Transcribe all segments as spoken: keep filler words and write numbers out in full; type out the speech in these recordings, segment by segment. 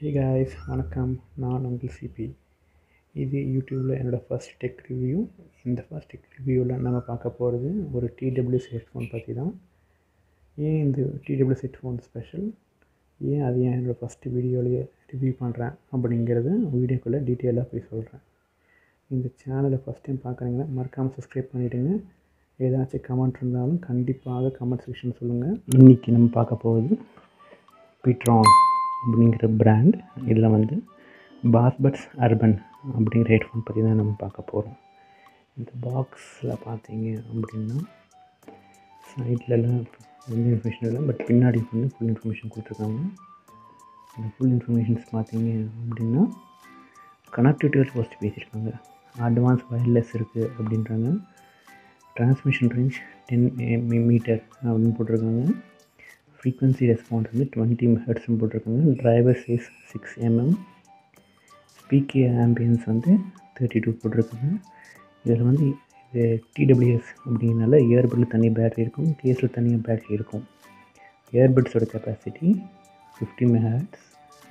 Hey guys, வணக்கம். நான் உங்கள் சிபி. இது யூடியூப்பில் என்னோடய ஃபர்ஸ்ட் டெக் ரிவ்யூ. இந்த ஃபர்ஸ்ட் டெக் ரிவ்யூவில் நம்ம பார்க்க போகிறது ஒரு டிடபிள்யூஎஸ் ஹெட்ஃபோன் பற்றி தான். ஏன் இந்த டிடபிள்யூஎஸ் ஹெட்ஃபோன் ஸ்பெஷல், ஏன் அது ஏன் என்னோடய ஃபஸ்ட்டு வீடியோலேயே ரிவ்யூ பண்ணுறேன் அப்படிங்கிறது வீடியோக்குள்ளே டீட்டெயிலாக போய் சொல்கிறேன். இந்த சேனலை ஃபஸ்ட் டைம் பார்க்குறீங்கன்னா மறக்காமல் சப்ஸ்கிரைப் பண்ணிவிடுங்க. ஏதாச்சும் கமெண்ட் இருந்தாலும் கண்டிப்பாக கமெண்ட் செக்ஷன் சொல்லுங்கள். இன்றைக்கி நம்ம பார்க்க போகிறது பிட்ரான் அப்படிங்கிற பிராண்ட். இதில் வந்து பாஸ்பட்ஸ் அர்பன் அப்படிங்கிற ஹெட்ஃபோன் பற்றி தான் நம்ம பார்க்க போகிறோம். இந்த பாக்ஸில் பார்த்தீங்க அப்படின்னா சைட்லலாம் எந்த இன்ஃபர்மேஷன் இல்லை, பட் பின்னாடி வந்து ஃபுல் இன்ஃபர்மேஷன் கொடுத்துருக்காங்க. இந்த ஃபுல் இன்ஃபர்மேஷன்ஸ் பார்த்தீங்க அப்படின்னா கனெக்டிவிட்டி ஃபஸ்ட்டு பேசியிருக்காங்க. அட்வான்ஸ் வயர்லெஸ் இருக்குது அப்படின்றாங்க. டிரான்ஸ்மிஷன் ரேஞ்ச் டென் மீட்டர் அப்படின்னு போட்டிருக்காங்க. ஃப்ரீக்வன்சி ரெஸ்பான்ஸ் வந்து டுவெண்ட்டி ஹெர்ட்ஸ்னு போட்டிருக்காங்க. Driver size six MM. Speaker ambience வந்து தேர்ட்டி டூ போட்டிருக்காங்க. இதில் வந்து இது டிடபிள்யூஎஸ் அப்படிங்கிறனால இயர்பட்டில் தனி பேட்டரி இருக்கும், கேஸில் தனியாக பேட்டரி இருக்கும். இயர்பட்ஸோட capacity fifty megahertz.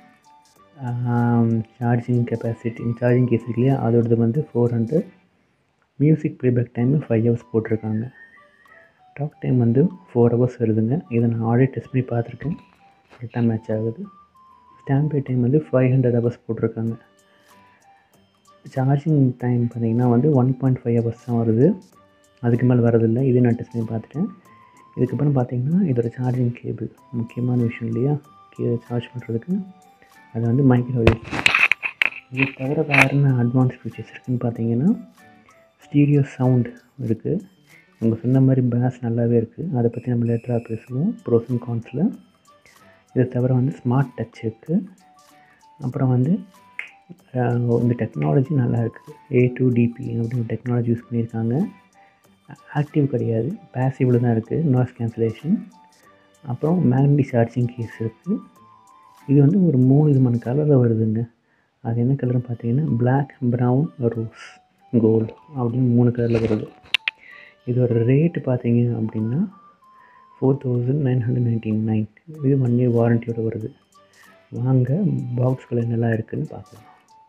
Charging capacity charging case இருக்கு இல்லையா, அதோடது வந்து four hundred. Music playback time five hours போட்டிருக்காங்க. டாக் டைம் வந்து ஃபோர் ஹவர்ஸ் வருதுங்க. இதை நான் ஆல்ரெடி டெஸ்ட் பண்ணி பார்த்துருக்கேன், கரெக்டாக மேட்ச் ஆகுது. ஸ்டாண்ட் பை டைம் வந்து ஃபைவ் ஹண்ட்ரட் ஹவர்ஸ் போட்டிருக்காங்க. சார்ஜிங் டைம் பார்த்திங்கன்னா வந்து ஒன் பாயிண்ட் ஃபைவ் ஹவர்ஸ் தான் வருது, அதுக்கு மேலே வரதில்லை. இது நான் டெஸ்ட் பண்ணி பார்த்துட்டேன். இதுக்கப்புறம் பார்த்திங்கன்னா இதோட சார்ஜிங் கேபிள் முக்கியமான விஷயம் இல்லையா, கே சார்ஜ் பண்ணுறதுக்கு. அது வந்து மைக்ரோவேவ். இது தவிர வேறு என்ன அட்வான்ஸ் ஃபீச்சர்ஸ் இருக்குதுன்னு பார்த்தீங்கன்னா ஸ்டீரியோ சவுண்ட் இருக்குது. அவங்க சொன்ன மாதிரி பேஸ் நல்லாவே இருக்குது. அதை பற்றி நம்ம லேட்டராக பேசுவோம் ப்ரோஸ் அண்ட் கான்ஸில். இதை தவிர வந்து ஸ்மார்ட் டச் இருக்குது. அப்புறம் வந்து இந்த டெக்னாலஜி நல்லா இருக்குது. ஏ டூ டிபி அப்படின்னு டெக்னாலஜி யூஸ் பண்ணியிருக்காங்க. ஆக்டிவ் கிடையாது, பேசிவில் தான் இருக்குது. Noise cancellation. அப்புறம் மேக்னெட்டிக் சார்ஜிங் கேஸ் இருக்குது. இது வந்து ஒரு மூணு விதமான கலரில் வருதுங்க. அது என்ன கலர்னு பார்த்தீங்கன்னா பிளாக், ப்ரௌன், ரோஸ், கோல்டு அப்படின்னு மூணு கலரில் வருது. இதோட ரேட்டு பார்த்தீங்க அப்படின்னா four thousand nine hundred ninety nine. இது ஒன் இயர் வாரண்ட்டியோடு வருது. வாங்க பாக்ஸ்குள்ளே என்னெல்லாம் இருக்குதுன்னு பார்க்கலாம்.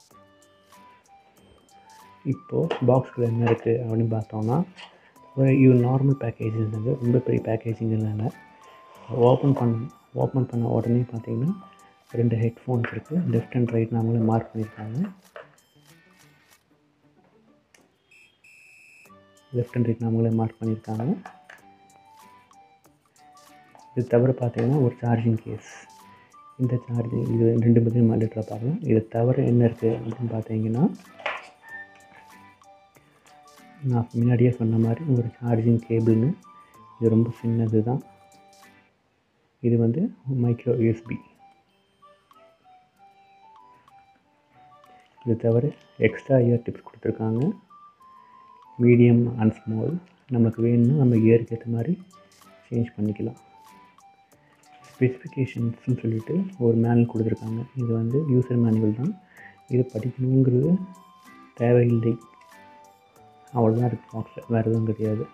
இப்போது பாக்ஸ்குள்ளே என்ன இருக்குது அப்படின்னு பார்த்தோம்னா ஒரு இது நார்மல் பேக்கேஜிங் இருக்குது, ரொம்ப பெரிய பேக்கேஜிங் இல்லை. ஓப்பன் பண்ண ஓப்பன் பண்ண உடனே பார்த்தீங்கன்னா ரெண்டு ஹெட்ஃபோன்ஸ் இருக்குது. லெஃப்ட் அண்ட் ரைட் நம்மளே மார்க் பண்ணியிருக்காங்க. லெஃப்ட் அண்ட் ரைட் நம்மளே மார்க் பண்ணியிருக்காங்க. இது தவிர பார்த்தீங்கன்னா ஒரு சார்ஜிங் கேஸ். இந்த சார்ஜிங் இது ரெண்டு பற்றியும் மானிட்டராக பார்க்கலாம். இதை தவிர என்ன இருக்குது அப்படின்னு பார்த்தீங்கன்னா நான் முன்னாடியே சொன்ன மாதிரி ஒரு சார்ஜிங் கேபிள்னு. இது ரொம்ப சின்னது தான். இது வந்து மைக்ரோ யூஎஸ்பி. இது தவிர எக்ஸ்ட்ரா இயர் டிப்ஸ் கொடுத்துருக்காங்க. Medium and small. நமக்கு வேணும்னா நம்ம இயருக்கு ஏற்ற மாதிரி சேஞ்ச் பண்ணிக்கலாம். ஸ்பெசிஃபிகேஷன்ஸ்னு சொல்லிட்டு ஒரு மேனுவல் கொடுத்துருக்காங்க. இது வந்து யூசர் மேனுவல் தான். இது படிக்கணுங்கிறது தேவையில்லை, அவ்வளோதான் இருக்குது பாக்ஸில், வேறு எதுவும் கிடையாது.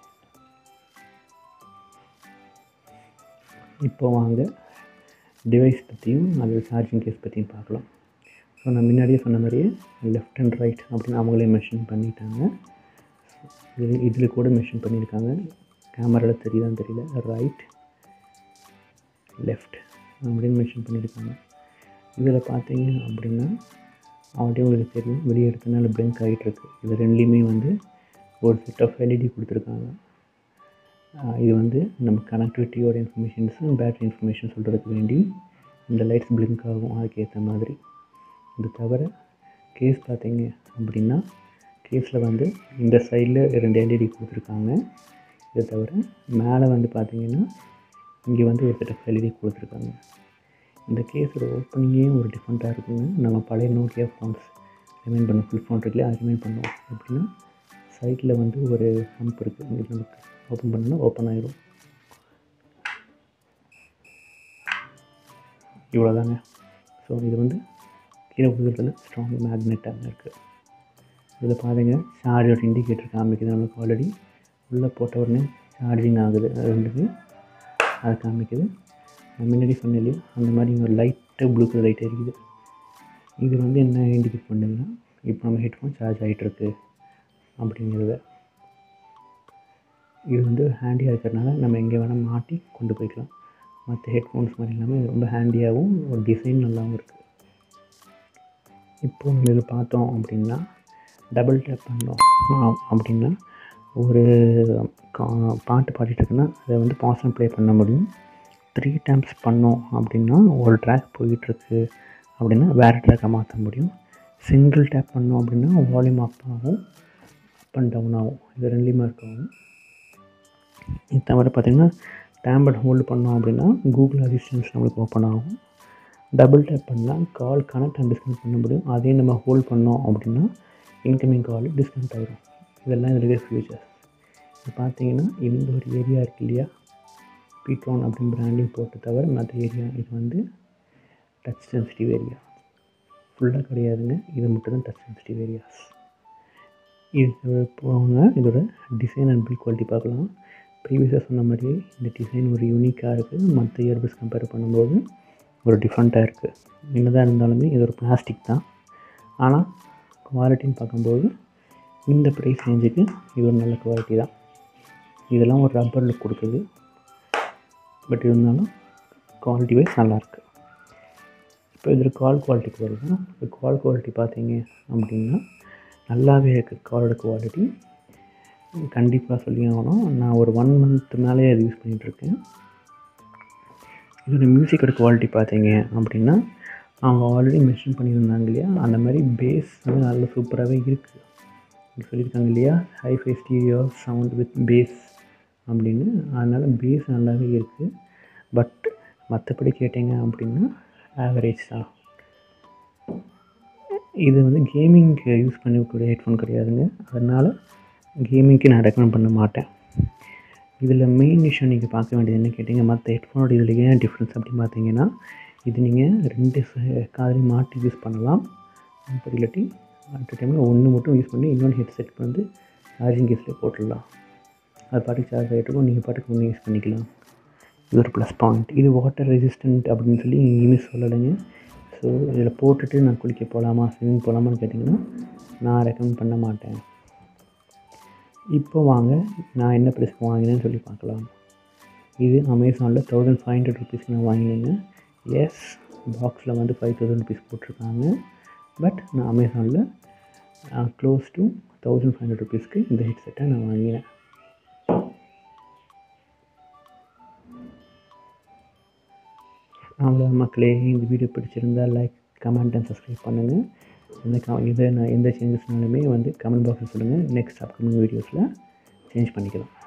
இப்போ வாங்க டிவைஸ் பற்றியும் அது சார்ஜிங் கேஸ் பற்றியும் பார்க்கலாம். ஸோ நான் முன்னாடியே சொன்ன மாதிரியே லெஃப்ட் அண்ட் ரைட் அப்படின்னு அவங்களே மென்ஷன் பண்ணிட்டாங்க. இது இதில் கூட மென்ஷன் பண்ணியிருக்காங்க, கேமராவில் தெரியுதான்னு தெரியல. ரைட், லெஃப்ட் அப்படின்னு மென்ஷன் பண்ணியிருக்காங்க. இதில் பார்த்தீங்க அப்படின்னா ஆல்ரெடி உங்களுக்கு தெரியும், வெளியே எடுத்தனால பிளிங்க் ஆகிட்டுருக்கு. இது ரெண்டுலேயுமே வந்து ஒரு செட் ஆஃப் எல்இடி கொடுத்துருக்காங்க. இது வந்து நம்ம கனெக்டிவிட்டியோட இன்ஃபர்மேஷன்ஸும் பேட்டரி இன்ஃபர்மேஷன் சொல்கிறதுக்கு வேண்டி இந்த லைட்ஸ் பிளிங்க் ஆகும், அதுக்கேற்ற மாதிரி. இது தவிர கேஸ் பார்த்தீங்க அப்படின்னா கேஸில் வந்து இந்த சைடில் ரெண்டு எல்இடி கொடுத்துருக்காங்க. இதை தவிர மேலே வந்து பார்த்திங்கன்னா இங்கே வந்து ஒரு செட் ஆஃப் எல்இடி கொடுத்துருக்காங்க. இந்த கேஸோட ஓப்பனிங்கே ஒரு டிஃப்ரெண்ட்டாக இருக்குங்க. நம்ம பழைய நோக்கியா ஃபோன்ஸ் ரிமைன் பண்ண ஃபுல் ஃபோன் இருக்குல்லையே, அது ரிமைன் பண்ணுவோம். எப்படின்னா சைடில் வந்து ஒரு ஹம்ப் இருக்குது, இது நமக்கு ஓப்பன் பண்ணோன்னா ஓப்பன் ஆகிடும். இவ்வளோதாங்க. ஸோ இது வந்து கீழே உதவுறதுல ஸ்ட்ராங் மேக்னெட்டாக இருக்குது. இதில் பாருங்க சார்ஜோட இண்டிகேட்டர் காமிக்குது நமக்கு. ஆல்ரெடி உள்ளே போட்ட உடனே சார்ஜிங் ஆகுது, அது ரெண்டுமே அது காமிக்குது. நான் முன்னாடி சொன்னேன் இல்லையா, அந்த மாதிரி ஒரு லைட்டு ப்ளூ கலர் லைட் இருக்குது. இது வந்து என்ன இண்டிகேட் பண்ணுதுன்னா இப்போ நம்ம ஹெட்ஃபோன் சார்ஜ் ஆகிட்டுருக்கு அப்படிங்கிறத. இது வந்து ஹேண்டியாக இருக்கிறதுனால நம்ம எங்கே வேணால் மாட்டி கொண்டு போய்க்கலாம். மற்ற ஹெட்ஃபோன்ஸ் மாதிரி இல்லாமல் இது ரொம்ப ஹேண்டியாகவும் ஒரு டிசைன் நல்லாவும் இருக்குது. இப்போ நம்ம இதை பார்த்தோம் அப்படின்னா டபுள் டேப் பண்ணோம் அப்படின்னா ஒரு கா பாட்டு பாடிட்டுருக்குன்னா அதை வந்து பாஸ் அண்ட் ப்ளே பண்ண முடியும். த்ரீ டைம்ஸ் பண்ணோம் அப்படின்னா ஒரு ட்ராக் போயிட்டுருக்கு அப்படின்னா வேறு ட்ராக்கை மாற்ற முடியும். சிங்கிள் டேப் பண்ணோம் அப்படின்னா வால்யூம் அப் ஆகும், அப் அண்ட் டவுன் ஆகும். இது ரெண்டுலேயுமே இருக்கும். இது தவிர பார்த்திங்கன்னா டேப் அண்ட் ஹோல்டு பண்ணோம் அப்படின்னா கூகுள் அசிஸ்டன்ஸ் நம்மளுக்கு ஓப்பன் ஆகும். டபுள் டேப் பண்ணால் கால் கனெக்ட் அண்ட் டிஸ்கனெக்ட் பண்ண முடியும். அதே நம்ம ஹோல்ட் பண்ணோம் அப்படின்னா இன்கமிங் கால் டிஸ்கனெக்ட் ஆகிடும். இதெல்லாம் இதில் இருக்கிற ஃபியூச்சர்ஸ். இப்போ பார்த்தீங்கன்னா இந்த ஒரு ஏரியா இருக்குது இல்லையா, பீட்ரான் அப்படின்னு பிராண்டிங் போட்டு தவிர மற்ற ஏரியா இது வந்து டச் சென்சிட்டிவ் ஏரியா ஃபுல்லாக கிடையாதுங்க. இது மட்டும் தான் டச் சென்சிட்டிவ் ஏரியாஸ். இது போங்க இதோட டிசைன் அண்ட் பில்ட் குவாலிட்டி பார்க்கலாம். ப்ரீவியஸாக சொன்ன மாதிரியே இந்த டிசைன் ஒரு யூனிக்காக இருக்குது. மற்ற இயர்பட்ஸ் கம்பேர் பண்ணும்போது ஒரு டிஃப்ரெண்ட்டாக இருக்குது. என்னதான் இருந்தாலுமே இது ஒரு பிளாஸ்டிக் தான். ஆனால் குவாலிட்டின்னு பார்க்கும்போது இந்த ப்ரைஸ் ரேஞ்சுக்கு இது ஒரு நல்ல குவாலிட்டி தான். இதெல்லாம் ஒரு ரப்பர் லுக் கொடுக்குது. பட் இருந்தாலும் குவாலிட்டி வைஸ் நல்லாயிருக்கு. இப்போ இதில் கால் குவாலிட்டிக்கு வருது. இப்போ கால் குவாலிட்டி பார்த்தீங்க அப்படின்னா நல்லாவே இருக்குது. காலோட குவாலிட்டி கண்டிப்பாக சொல்லி ஆகணும். நான் ஒரு ஒன் மந்த் மேலேயே அது யூஸ் பண்ணிகிட்ருக்கேன். இதோட மியூசிக்கோட குவாலிட்டி பார்த்தீங்க அப்படின்னா அவங்க ஆல்ரெடி மென்ஷன் பண்ணியிருந்தாங்க இல்லையா, அந்த மாதிரி பேஸ் வந்து நல்ல சூப்பராகவே இருக்குது. சொல்லியிருக்காங்க இல்லையா, hi-fi stereo sound with bass அப்படின்னு. அதனால் பேஸ் நல்லாவே இருக்குது. பட் மற்றபடி கேட்டிங்க அப்படின்னா ஆவரேஜ் தான். இது வந்து கேமிங்க்கு யூஸ் பண்ணக்கூடிய ஹெட்ஃபோன் கிடையாதுங்க. அதனால் கேமிங்க்கு நான் ரெக்கமெண்ட் பண்ண மாட்டேன். இதில் மெயின் இஷ்யூ நீங்கள் பார்க்க வேண்டியது என்ன கேட்டிங்க, மற்ற ஹெட்ஃபோனோட இதில் ஏன் டிஃப்ரென்ஸ் அப்படின்னு பார்த்தீங்கன்னா, இது நீங்கள் ரெண்டு காதில் மாட்டி யூஸ் பண்ணலாம். அப்படி இல்லாட்டி அட் டைமில் ஒன்று மட்டும் யூஸ் பண்ணி இன்னொன்று ஹெட்செட் வந்து சார்ஜிங் கேஸில் போட்டுடலாம். அது பாட்டுக்கு சார்ஜ் ஆகிட்டுருக்கும், நீங்கள் பாட்டுக்கு ஒன்று யூஸ் பண்ணிக்கலாம். இது ஒரு ப்ளஸ் பாயிண்ட். இது வாட்டர் ரெசிஸ்டன்ட் அப்படின்னு சொல்லி எங்கேயுமே சொல்லலைங்க. ஸோ இதில் போட்டுட்டு நான் குளிக்க போகலாமா, ஸ்விம்மிங் போகலாமான்னு கேட்டிங்கன்னா நான் ரெக்கமெண்ட் பண்ண மாட்டேன். இப்போ வாங்க நான் என்ன ப்ரைஸ்க்கு வாங்கினேன்னு சொல்லி பார்க்கலாம். இது அமேசானில் தௌசண்ட் ஃபைவ் ஹண்ட்ரட் ருபீஸ்க்கு நான் வாங்கினேங்க. எஸ், பாக்ஸில் வந்து ஃபைவ் தௌசண்ட் ருபீஸ் போட்டிருக்காங்க. பட் நான் அமேசானில் close to thousand five hundred ருபீஸ்க்கு இந்த ஹெட்செட்டை நான் வாங்கினேன். அவ்வளோ மக்களே, இந்த வீடியோ பிடிச்சிருந்தால் லைக், கமெண்ட் அண்ட் சப்ஸ்கிரைப் பண்ணுங்கள். இந்த க இதை நான் எந்த சேஞ்சஸ்னாலுமே வந்து கமெண்ட் பாக்ஸில் சொல்லுங்கள். நெக்ஸ்ட் அப்கமிங் வீடியோஸில் சேஞ்ச் பண்ணிக்கலாம்.